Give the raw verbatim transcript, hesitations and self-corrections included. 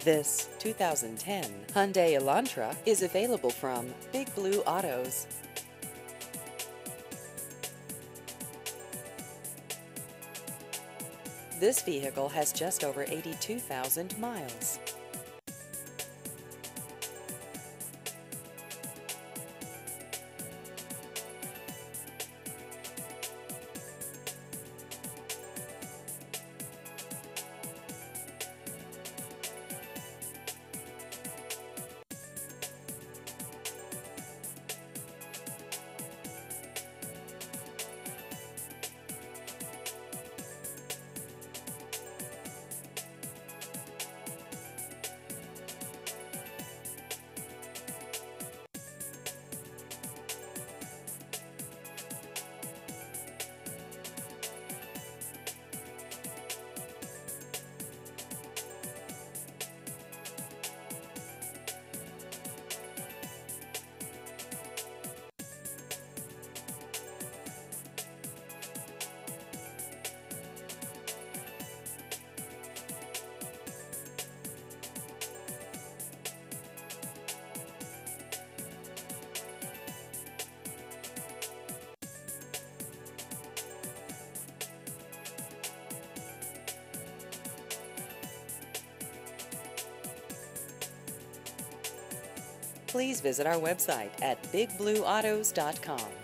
This two thousand ten Hyundai Elantra is available from Big Blue Autos. This vehicle has just over eighty-two thousand miles. Please visit our website at big blue autos dot com.